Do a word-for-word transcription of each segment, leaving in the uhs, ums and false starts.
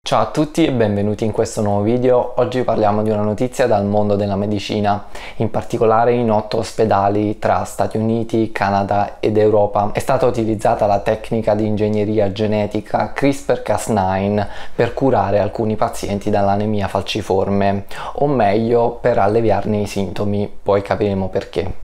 Ciao a tutti e benvenuti in questo nuovo video. Oggi parliamo di una notizia dal mondo della medicina, in particolare in otto ospedali tra Stati Uniti, Canada ed Europa. È stata utilizzata la tecnica di ingegneria genetica CRISPR Cas nove per curare alcuni pazienti dall'anemia falciforme, o meglio per alleviarne i sintomi, poi capiremo perché.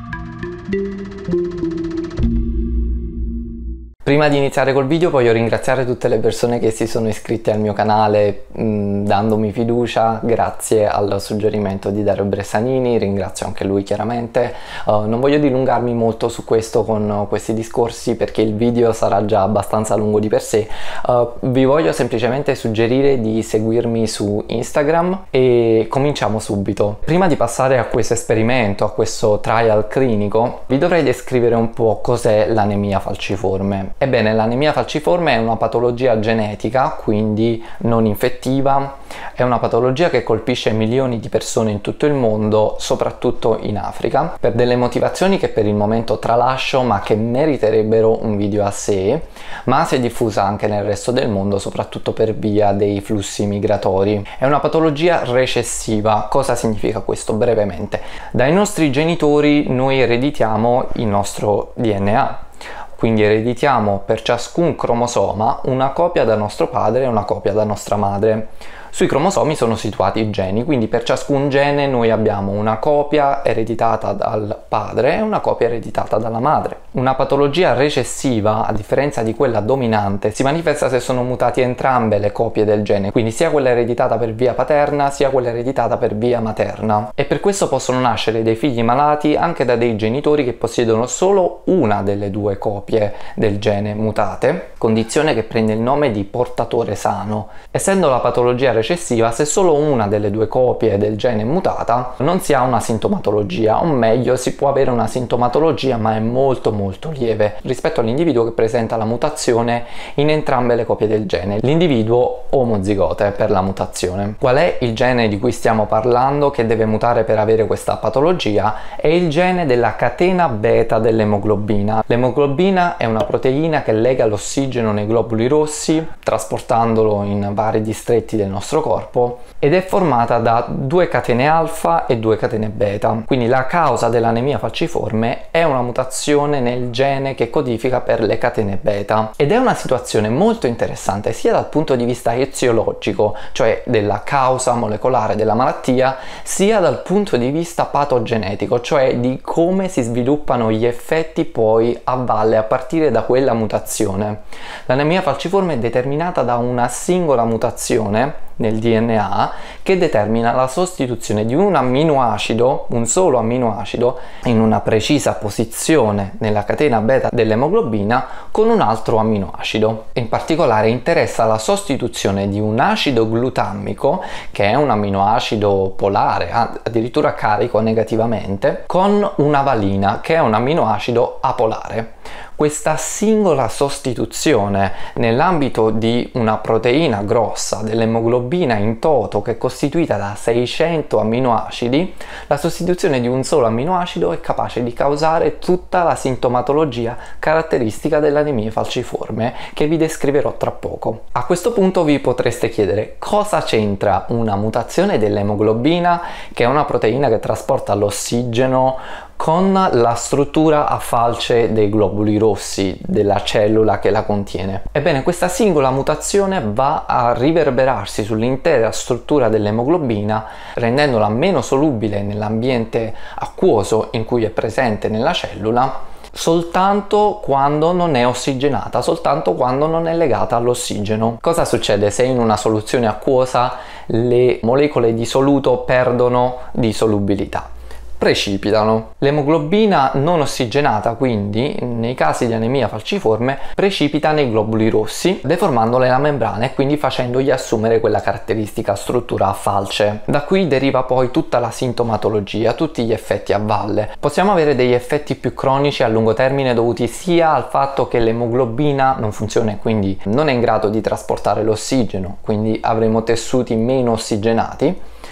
Prima di iniziare col video voglio ringraziare tutte le persone che si sono iscritte al mio canale mh, dandomi fiducia, grazie al suggerimento di Dario Bressanini, ringrazio anche lui chiaramente. Uh, non voglio dilungarmi molto su questo con uh, questi discorsi perché il video sarà già abbastanza lungo di per sé. Uh, vi voglio semplicemente suggerire di seguirmi su Instagram e cominciamo subito. Prima di passare a questo esperimento, a questo trial clinico, vi dovrei descrivere un po' cos'è l'anemia falciforme. Ebbene, l'anemia falciforme è una patologia genetica, quindi non infettiva, è una patologia che colpisce milioni di persone in tutto il mondo, soprattutto in Africa, per delle motivazioni che per il momento tralascio ma che meriterebbero un video a sé, ma si è diffusa anche nel resto del mondo, soprattutto per via dei flussi migratori. È una patologia recessiva. Cosa significa questo brevemente? Dai nostri genitori noi ereditiamo il nostro D N A. Quindi ereditiamo per ciascun cromosoma una copia da nostro padre e una copia da nostra madre. Sui cromosomi sono situati i geni, quindi per ciascun gene noi abbiamo una copia ereditata dal padre e una copia ereditata dalla madre. Una patologia recessiva, a differenza di quella dominante, si manifesta se sono mutati entrambe le copie del gene, quindi sia quella ereditata per via paterna sia quella ereditata per via materna. E per questo possono nascere dei figli malati anche da dei genitori che possiedono solo una delle due copie del gene mutate, condizione che prende il nome di portatore sano. Essendo la patologia recessiva, se solo una delle due copie del gene è mutata, non si ha una sintomatologia, o meglio si può avere una sintomatologia ma è molto molto lieve rispetto all'individuo che presenta la mutazione in entrambe le copie del gene, l'individuo omozigote per la mutazione. Qual è il gene di cui stiamo parlando che deve mutare per avere questa patologia? È il gene della catena beta dell'emoglobina. L'emoglobina è una proteina che lega l'ossigeno nei globuli rossi, trasportandolo in vari distretti del nostro corpo, ed è formata da due catene alfa e due catene beta. Quindi la causa dell'anemia falciforme è una mutazione nel gene che codifica per le catene beta, ed è una situazione molto interessante sia dal punto di vista eziologico, cioè della causa molecolare della malattia, sia dal punto di vista patogenetico, cioè di come si sviluppano gli effetti poi a valle a partire da quella mutazione. L'anemia falciforme è determinata da una singola mutazione nel D N A che determina la sostituzione di un amminoacido, un solo amminoacido, in una precisa posizione nella catena beta dell'emoglobina con un altro amminoacido. In particolare interessa la sostituzione di un acido glutammico, che è un amminoacido polare, addirittura carico negativamente, con una valina, che è un amminoacido apolare. Questa singola sostituzione nell'ambito di una proteina grossa dell'emoglobina in toto, che è costituita da seicento amminoacidi, la sostituzione di un solo amminoacido è capace di causare tutta la sintomatologia caratteristica dell'anemia falciforme che vi descriverò tra poco. A questo punto vi potreste chiedere cosa c'entra una mutazione dell'emoglobina, che è una proteina che trasporta l'ossigeno, con la struttura a falce dei globuli rossi della cellula che la contiene. Ebbene, questa singola mutazione va a riverberarsi sull'intera struttura dell'emoglobina, rendendola meno solubile nell'ambiente acquoso in cui è presente nella cellula, soltanto quando non è ossigenata, soltanto quando non è legata all'ossigeno. Cosa succede se in una soluzione acquosa le molecole di soluto perdono di solubilità? Precipitano. L'emoglobina non ossigenata, quindi, nei casi di anemia falciforme, precipita nei globuli rossi, deformandole la membrana e quindi facendogli assumere quella caratteristica struttura a falce. Da qui deriva poi tutta la sintomatologia, tutti gli effetti a valle. Possiamo avere degli effetti più cronici a lungo termine dovuti sia al fatto che l'emoglobina non funziona e quindi non è in grado di trasportare l'ossigeno, quindi avremo tessuti meno ossigenati,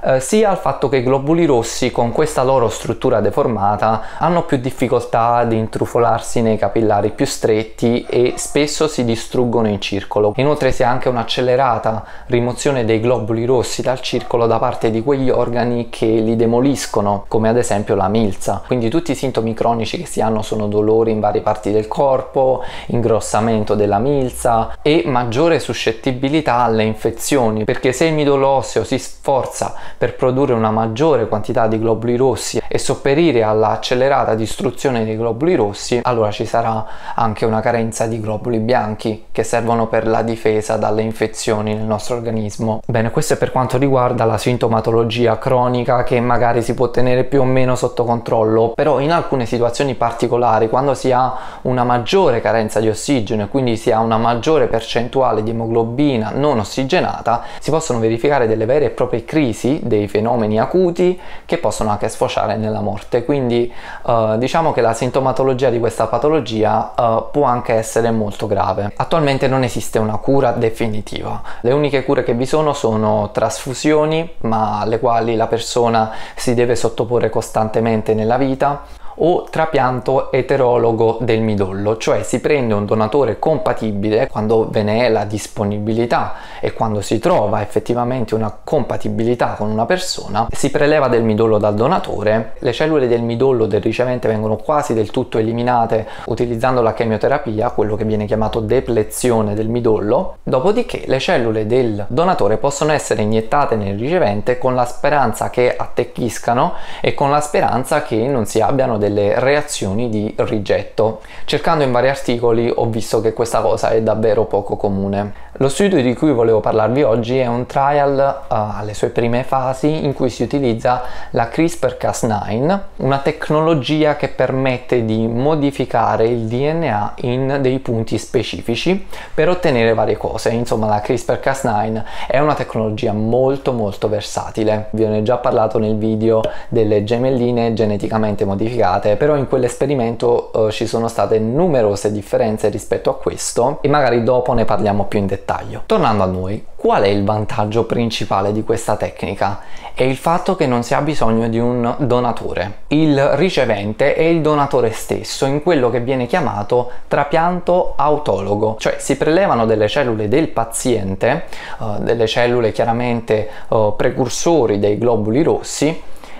eh, sia al fatto che i globuli rossi con questa loro struttura deformata hanno più difficoltà ad intrufolarsi nei capillari più stretti e spesso si distruggono in circolo. Inoltre si ha anche un'accelerata rimozione dei globuli rossi dal circolo da parte di quegli organi che li demoliscono, come ad esempio la milza. Quindi tutti i sintomi cronici che si hanno sono dolori in varie parti del corpo, ingrossamento della milza e maggiore suscettibilità alle infezioni, perché se il midollo osseo si sforza per produrre una maggiore quantità di globuli rossi e sopperire alla accelerata distruzione dei globuli rossi, allora ci sarà anche una carenza di globuli bianchi che servono per la difesa dalle infezioni nel nostro organismo. Bene, questo è per quanto riguarda la sintomatologia cronica, che magari si può tenere più o meno sotto controllo, però in alcune situazioni particolari, quando si ha una maggiore carenza di ossigeno e quindi si ha una maggiore percentuale di emoglobina non ossigenata, si possono verificare delle vere e proprie crisi, dei fenomeni acuti che possono anche sfociare nella morte. Quindi eh, diciamo che la sintomatologia di questa patologia eh, può anche essere molto grave. Attualmente non esiste una cura definitiva, le uniche cure che vi sono sono trasfusioni, ma alle quali la persona si deve sottoporre costantemente nella vita, o trapianto eterologo del midollo, cioè si prende un donatore compatibile quando ve ne è la disponibilità e quando si trova effettivamente una compatibilità con una persona, si preleva del midollo dal donatore, le cellule del midollo del ricevente vengono quasi del tutto eliminate utilizzando la chemioterapia, quello che viene chiamato deplezione del midollo, dopodiché le cellule del donatore possono essere iniettate nel ricevente con la speranza che attecchiscano e con la speranza che non si abbiano delle reazioni di rigetto. Cercando in vari articoli ho visto che questa cosa è davvero poco comune. Lo studio di cui volevo parlarvi oggi è un trial uh, alle sue prime fasi in cui si utilizza la CRISPR Cas nove, una tecnologia che permette di modificare il D N A in dei punti specifici per ottenere varie cose. Insomma, la CRISPR Cas nove è una tecnologia molto molto versatile. Vi ne ho già parlato nel video delle gemelline geneticamente modificate, però in quell'esperimento uh, ci sono state numerose differenze rispetto a questo e magari dopo ne parliamo più in dettaglio. Tornando a noi, qual è il vantaggio principale di questa tecnica? È il fatto che non si ha bisogno di un donatore. Il ricevente è il donatore stesso in quello che viene chiamato trapianto autologo, cioè si prelevano delle cellule del paziente, uh, delle cellule chiaramente uh, precursori dei globuli rossi,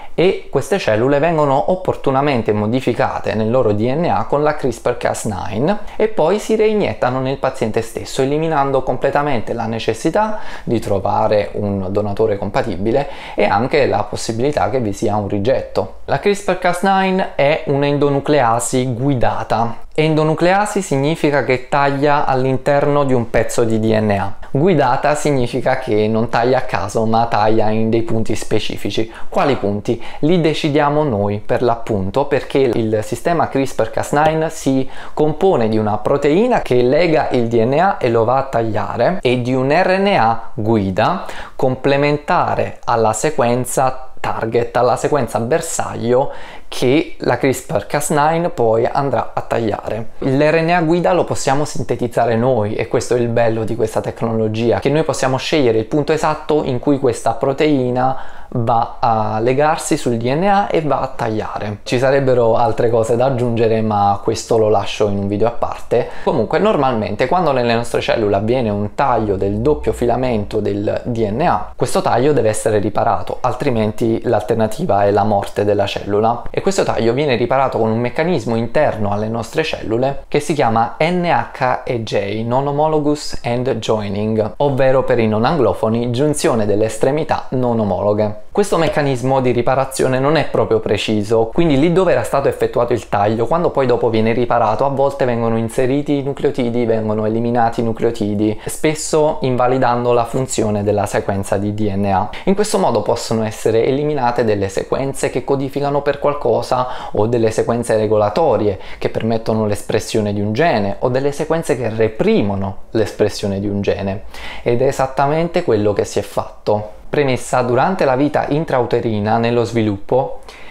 e queste cellule vengono opportunamente modificate nel loro D N A con la CRISPR Cas nove e poi si reiniettano nel paziente stesso, eliminando completamente la necessità di trovare un donatore compatibile e anche la possibilità che vi sia un rigetto. La CRISPR Cas nove è un'endonucleasi guidata. Endonucleasi significa che taglia all'interno di un pezzo di D N A. Guidata significa che non taglia a caso, ma taglia in dei punti specifici. Quali punti? Li decidiamo noi per l'appunto, perché il sistema CRISPR Cas nove si compone di una proteina che lega il D N A e lo va a tagliare e di un R N A guida complementare alla sequenza target, alla sequenza bersaglio che la CRISPR Cas nove poi andrà a tagliare. L'R N A guida lo possiamo sintetizzare noi e questo è il bello di questa tecnologia, che noi possiamo scegliere il punto esatto in cui questa proteina va a legarsi sul D N A e va a tagliare. Ci sarebbero altre cose da aggiungere, ma questo lo lascio in un video a parte. Comunque, normalmente quando nelle nostre cellule avviene un taglio del doppio filamento del D N A, questo taglio deve essere riparato, altrimenti l'alternativa è la morte della cellula. E questo taglio viene riparato con un meccanismo interno alle nostre cellule che si chiama N H E J, Non Homologous End Joining, ovvero per i non anglofoni giunzione delle estremità non omologhe. Questo meccanismo di riparazione non è proprio preciso, quindi lì dove era stato effettuato il taglio, quando poi dopo viene riparato, a volte vengono inseriti i nucleotidi, vengono eliminati i nucleotidi, spesso invalidando la funzione della sequenza di D N A. In questo modo possono essere eliminate delle sequenze che codificano per qualcosa, o delle sequenze regolatorie che permettono l'espressione di un gene, o delle sequenze che reprimono l'espressione di un gene. Ed è esattamente quello che si è fatto. Premessa: durante la vita intrauterina, nello sviluppo,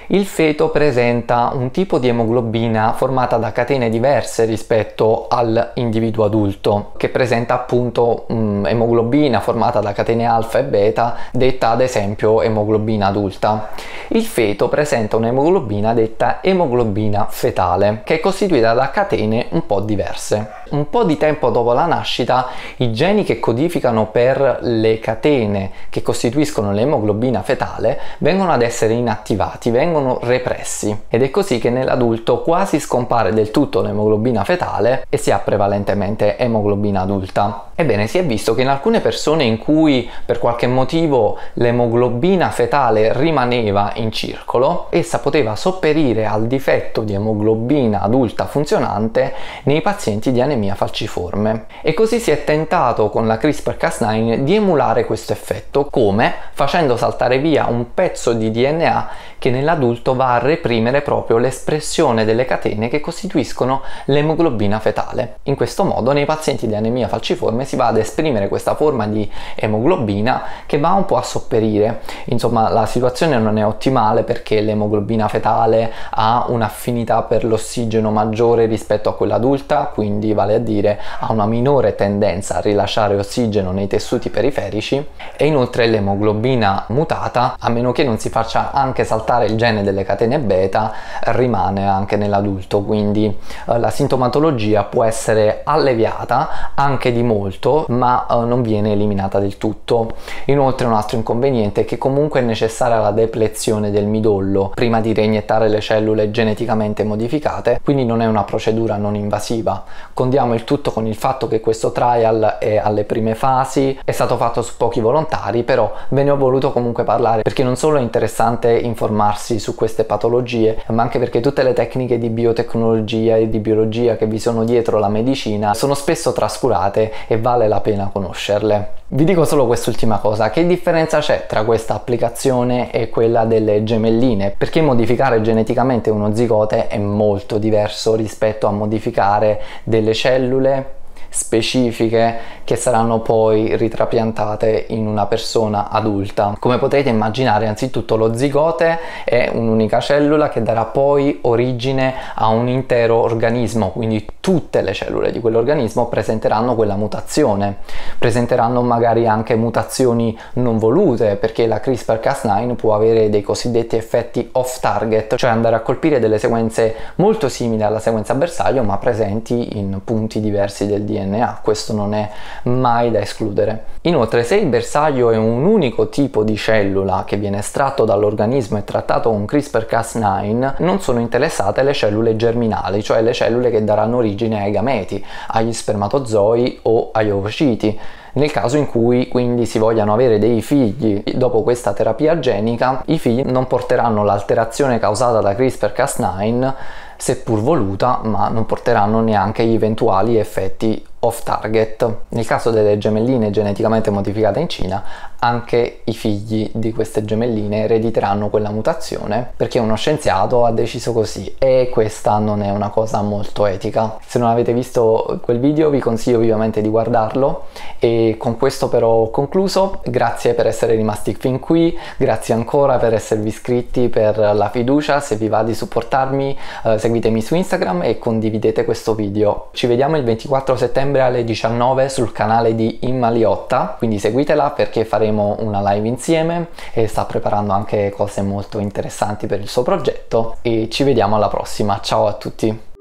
Il feto presenta un tipo di emoglobina formata da catene diverse rispetto all'individuo adulto, che presenta appunto um, emoglobina formata da catene alfa e beta, detta ad esempio emoglobina adulta. Il feto presenta un'emoglobina detta emoglobina fetale, che è costituita da catene un po' diverse. Un po' di tempo dopo la nascita, i geni che codificano per le catene che costituiscono l'emoglobina fetale vengono ad essere inattivati, vengono repressi, ed è così che nell'adulto quasi scompare del tutto l'emoglobina fetale e si ha prevalentemente emoglobina adulta. Ebbene, si è visto che in alcune persone in cui per qualche motivo l'emoglobina fetale rimaneva in circolo, essa poteva sopperire al difetto di emoglobina adulta funzionante nei pazienti di anemia falciforme. E così si è tentato con la CRISPR Cas nine di emulare questo effetto, come facendo saltare via un pezzo di D N A che nell'adulto va a reprimere proprio l'espressione delle catene che costituiscono l'emoglobina fetale. In questo modo nei pazienti di anemia falciforme si va ad esprimere questa forma di emoglobina che va un po' a sopperire. Insomma, la situazione non è ottimale perché l'emoglobina fetale ha un'affinità per l'ossigeno maggiore rispetto a quella adulta, quindi vale a dire ha una minore tendenza a rilasciare ossigeno nei tessuti periferici, e inoltre l'emoglobina mutata, a meno che non si faccia anche saltare il gene delle catene beta, rimane anche nell'adulto, quindi eh, la sintomatologia può essere alleviata anche di molto, ma eh, non viene eliminata del tutto. Inoltre un altro inconveniente è che comunque è necessaria la deplezione del midollo prima di reiniettare le cellule geneticamente modificate, quindi non è una procedura non invasiva. Condiamo il tutto con il fatto che questo trial è alle prime fasi, è stato fatto su pochi volontari, però ve ne ho voluto comunque parlare perché non solo è interessante informarsi su queste patologie, ma anche perché tutte le tecniche di biotecnologia e di biologia che vi sono dietro la medicina sono spesso trascurate e vale la pena conoscerle. Vi dico solo quest'ultima cosa: che differenza c'è tra questa applicazione e quella delle gemelline? Perché modificare geneticamente uno zigote è molto diverso rispetto a modificare delle cellule specifiche che saranno poi ritrapiantate in una persona adulta. Come potrete immaginare, anzitutto lo zigote è un'unica cellula che darà poi origine a un intero organismo, quindi tutte le cellule di quell'organismo presenteranno quella mutazione, presenteranno magari anche mutazioni non volute, perché la CRISPR Cas nine può avere dei cosiddetti effetti off target, cioè andare a colpire delle sequenze molto simili alla sequenza bersaglio ma presenti in punti diversi del D N A. Questo non è mai da escludere. Inoltre, se il bersaglio è un unico tipo di cellula che viene estratto dall'organismo e trattato con CRISPR Cas nine, non sono interessate le cellule germinali, cioè le cellule che daranno origine ai gameti, agli spermatozoi o agli ovociti. Nel caso in cui quindi si vogliano avere dei figli dopo questa terapia genica, i figli non porteranno l'alterazione causata da CRISPR Cas nine, seppur voluta, ma non porteranno neanche gli eventuali effetti off target. Nel caso delle gemelline geneticamente modificate in Cina, anche i figli di queste gemelline erediteranno quella mutazione, perché uno scienziato ha deciso così, e questa non è una cosa molto etica. Se non avete visto quel video vi consiglio vivamente di guardarlo, e con questo però ho concluso. Grazie per essere rimasti fin qui, grazie ancora per esservi iscritti, per la fiducia. Se vi va di supportarmi, eh, seguitemi su Instagram e condividete questo video. Ci vediamo il ventiquattro settembre alle diciannove sul canale di Imma Liotta, quindi seguitela perché faremo una live insieme, e sta preparando anche cose molto interessanti per il suo progetto. E ci vediamo alla prossima, ciao a tutti!